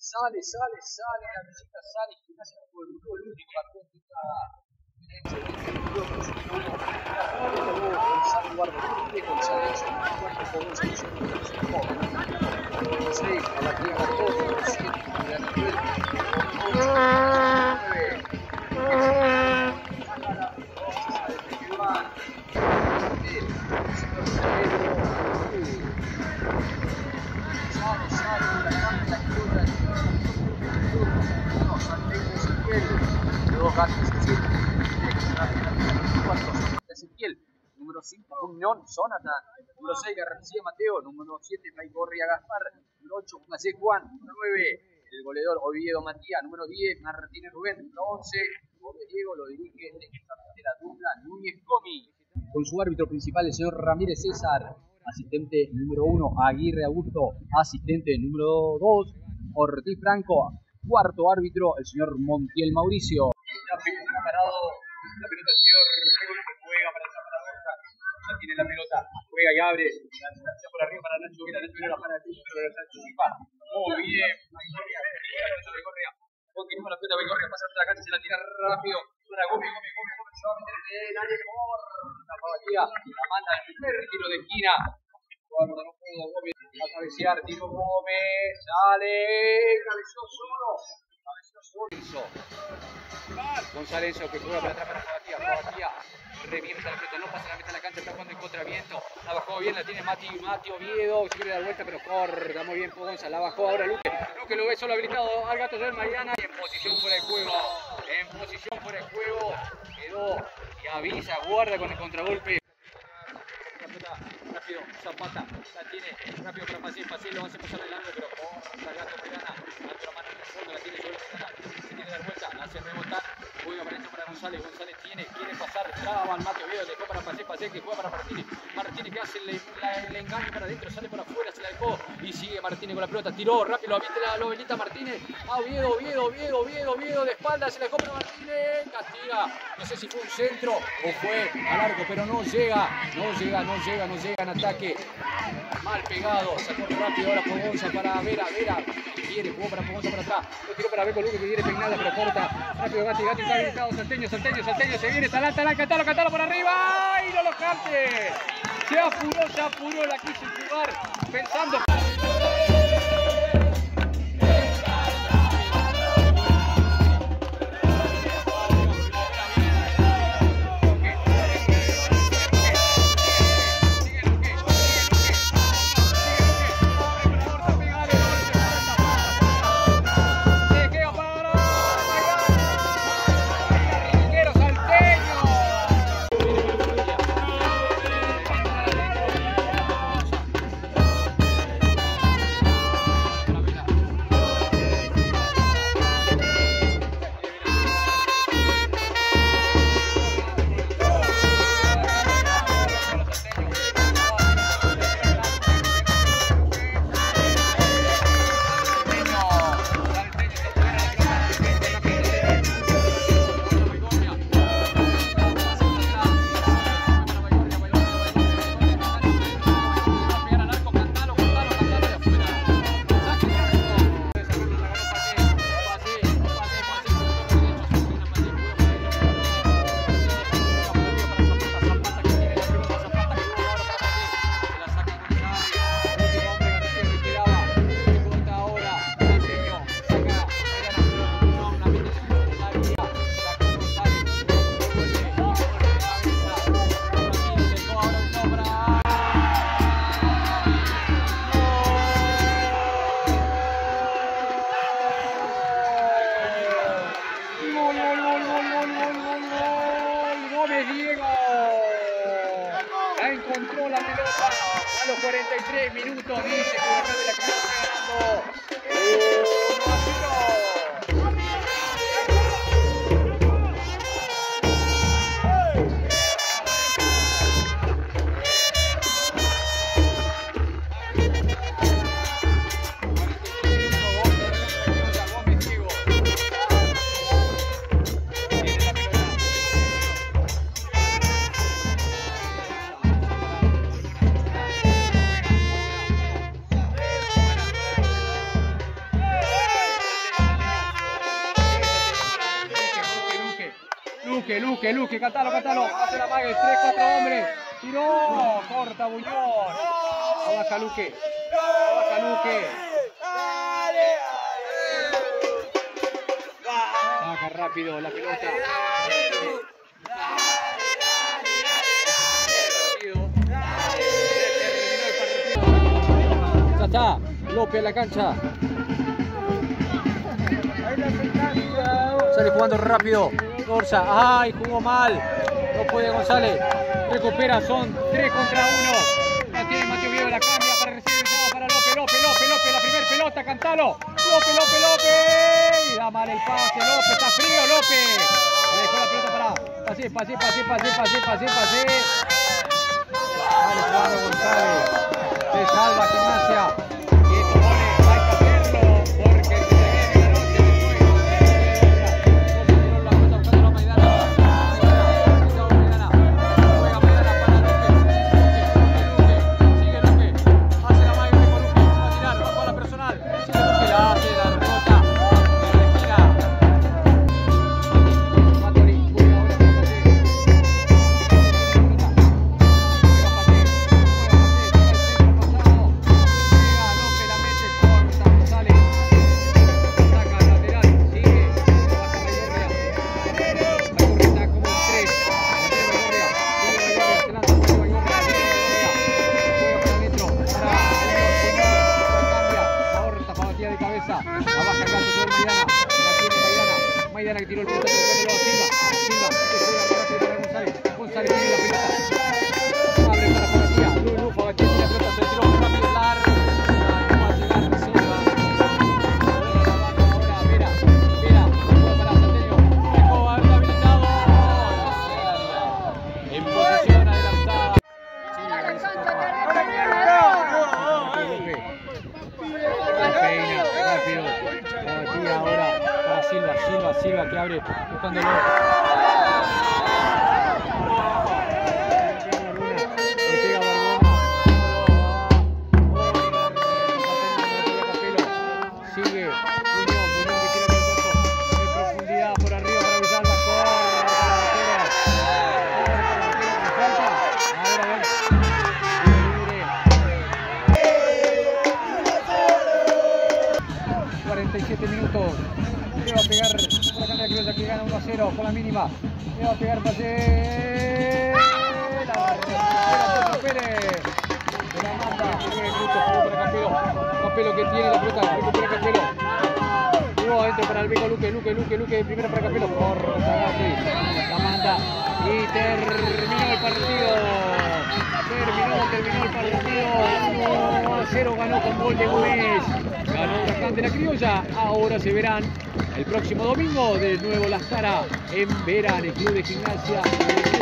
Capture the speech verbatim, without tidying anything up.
Sale, sale, sale, la visita sale, Gimnasia por el único cartón que está Gonzalo Guardo, Gonzalo es el cuarto con un seis, seis, a la tía catorce, siete, a la nivel, Ezequiel, número cinco, Unión, Jonathan, número seis, García Mateo, número siete, Maigorria Gaspar, número ocho, Macé Juan, número nueve, el goleador Oviedo Matías, número diez, Martínez Rubén, número once, Jorge Diego, lo dirige de la dupla Núñez Comi, con su árbitro principal el señor Ramírez César, asistente número uno, Aguirre Augusto, asistente número dos, Ortiz Franco, cuarto árbitro, el señor Montiel Mauricio. La pelota parado, la pelota del señor juega para esa paradoja, ya tiene la pelota, juega y abre, la, la, la por arriba para Nacho Vera, Nacho Vera para el piso, pero Nacho Pipa, muy bien, Vigorria, continúa la pelota, Vigorria pasa a la cancha, se la tira rápido, para Gómez, Gómez, Gómez, Gómez, se va a meter en el área, la pavatía, la manda el primer tiro de esquina, cuando no pudo Gómez, va a cabecear, tiro Gómez, sale, cabezó solo, cabezó solo, González que juega para atrás para Pavatía, Pavatía revierte la pelota, no pasa la meta en la cancha, está jugando en contraviento, la bajó bien, la tiene Mati, Mati Oviedo, se quiere dar vuelta pero corta muy bien González, la bajó ahora Luque, Luque lo ve solo habilitado al Gato Joel Mariana y en posición fuera de juego, en posición fuera de juego, quedó y avisa, guarda con el contragolpe. Rápido, Zapata, la tiene, rápido para Facil, Facil lo hace pasar el largo, pero corta el Gato Mariana, la mano en el fondo, la tiene sobre Mariana, se quiere dar vuelta, la hace rebotar, juega para esto para González, González tiene, quiere pasar, traba al Mate Oviedo, dejó para Facil, Facil que juega para Martínez, Martínez que hace el, la, el engaño para adentro, sale para afuera, se la dejó y sigue Martínez con la pelota, tiró rápido, lo aviste la novelita Martínez, a Oviedo, Oviedo, Oviedo, Oviedo, Oviedo, de espalda, se la dejó para Martínez, castiga, no sé si fue un centro o fue a largo, pero no llega, no llega, no llega, no llega en ataque, mal pegado, sacó rápido ahora Pogonza para Vera, Vera, quiere, jugó para Pogonza para atrás, lo tiró para Beco Luque que quiere peinada, pero corta, rápido Gatti, Gatti está habilitado, Salteño, Salteño, Salteño, se viene, Talán, Talán, Catalo, Catalo por arriba, y no lo cante, se apuró, se apuró, la quiso jugar, pensando... Encontró la pelota a los cuarenta y tres minutos, dice que la de la casa está ganando uno a cero. Luque, Luque, Luque, cantalo, cantalo. Hace la magia, tres, cuatro hombres. Tiró, corta Buñón. Abaja Luque. Abaja Luque. Saca rápido la pelota. Ya está. López a la cancha. Sale jugando rápido. Dorsa. ¡Ay! Jugó mal. No puede González. Recupera. Son tres contra uno. La tiene Mateo Viedo. La cambia para recibir el juego para López. López, López, López. La primera pelota. Cantalo. López, López, López. Y da mal el pase. López. Está frío. López. Le dejó la pelota para. Pase, pase, pase, pase, pase, pase, pase. Sale jugando González. Se salva Gimnasia. Y esto pone. Hay que hacerlo. Porque se viene la noche después. La pelota buscando a Maidana. Maidana. Maidana. Juega Maidana para Luque. Luque. Sigue Luque. Hace la magia de Luque. Va a tirar. Va a la personal. Sigue Luque. La hace. La rebota. La gira. Matori. Juega ahora para Pase. Maidana que tiró el punto, Silva, Silva, que juega rápido para González, González tiene la pelota, abre para Fonatía, Luis Rufo, Bachetti, la pelota, se tiró rápido, largo, no va a llegar Silva, ahora, Vera, Vera, juega para Santelio, Escobar, está habilitado, en posición adelantada, peina, rápido, Bachetti ahora, para Silva, Silva, Silva que abre, buscándolo. Le pega Barbona. Sigue Buñón, Buñón que tira el costo en profundidad por arriba para Villalba. Falta. Ahora a ver. cuarenta y siete minutos. Le va a pegar por la cantidad criolla que gana uno a cero con la mínima. Le va a pegar Pase. La Pérez. Se la manda. Juega el bruto, jugó para Campelo. Campelo que tiene la pelota. Recupera Campelo. Jugó adentro para el Beco Luque. Luque, Luque, Luque. Primera para Campelo. Corta Gatti. La manda. Y terminó el partido. Terminó, terminó el partido. uno a cero ganó con gol de Gómez. Ganó Huracán de la Criolla. Ahora se verán el próximo domingo de nuevo las caras en Verán, el club de Gimnasia.